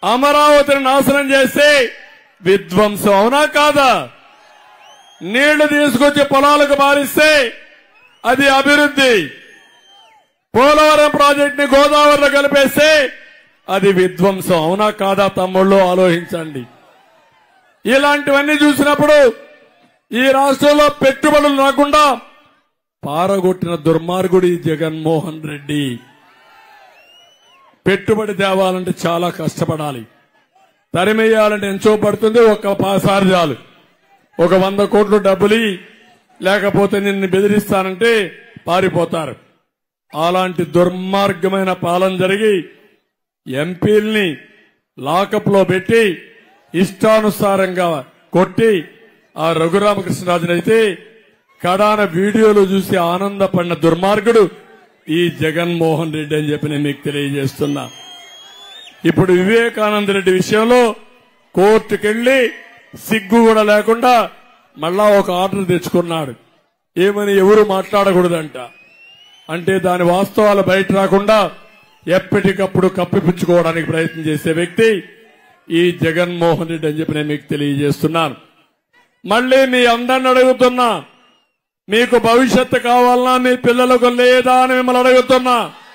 అమరావతిని నాశనం చేస్తే విధ్వంసం అవునా కాదా? నీళ్లు తీసుకొచ్చి పొలాలకు మారిస్తే అది అభివృద్ధి. పోలవరం ప్రాజెక్టుని గోదావరిలో కలిపేస్తే అది విధ్వంసం అవునా కాదా? తమ్ముళ్ళు ఆలోచించండి. ఇలాంటివన్నీ చూసినప్పుడు ఈ రాష్ట్రంలో పెట్టుబడులు రాకుండా పారగొట్టిన దుర్మార్గుడు ఈ జగన్మోహన్ రెడ్డి. పెట్టుబడి తేవాలంటే చాలా కష్టపడాలి, తరిమేయాలంటే ఎంతో పడుతుంది. ఒక్కసారి చాలు, ఒక 100 కోట్లు డబ్బులు లేకపోతే నిన్ను బెదిరిస్తానంటే పారిపోతారు. అలాంటి దుర్మార్గమైన పాలన జరిగి ఎంపీల్ని లాకప్ లో పెట్టి ఇష్టానుసారంగా కొట్టి ఆ రఘురామకృష్ణరాజునైతే కడాన వీడియోలు చూసి ఆనందపడిన దుర్మార్గుడు ఈ జగన్మోహన్ రెడ్డి అని చెప్పి నేను మీకు తెలియజేస్తున్నా. ఇప్పుడు వివేకానంద రెడ్డి విషయంలో కోర్టుకెళ్లి సిగ్గు కూడా లేకుండా మళ్ళా ఒక ఆర్డర్ తెచ్చుకున్నాడు. ఏమని ఎవరు మాట్లాడకూడదంట. అంటే దాని వాస్తవాలు బయట రాకుండా ఎప్పటికప్పుడు కప్పిపుచ్చుకోవడానికి ప్రయత్నం చేసే వ్యక్తి ఈ జగన్మోహన్ రెడ్డి అని చెప్పి నేను మీకు తెలియజేస్తున్నాను. మళ్లీ మీ అందరిని అడుగుతున్నా, మీకు భవిష్యత్తు కావాలన్నా మీ పిల్లలకు లేదా అని మిమ్మల్ని అడుగుతున్నా.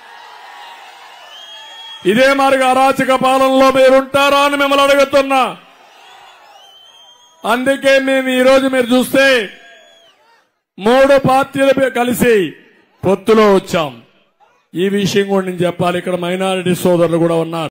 ఇదే మరి అరాచక పాలనలో మీరుంటారా అని మిమ్మల్ని అడుగుతున్నా. అందుకే మేము ఈరోజు మీరు చూస్తే 3 పార్టీలు కలిసి పొత్తులో వచ్చాం. ఈ విషయం కూడా నేను చెప్పాలి. ఇక్కడ మైనారిటీ సోదరులు కూడా ఉన్నారు.